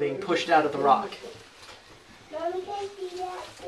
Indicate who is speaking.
Speaker 1: being pushed out of the rock.
Speaker 2: Mommy, can I see that?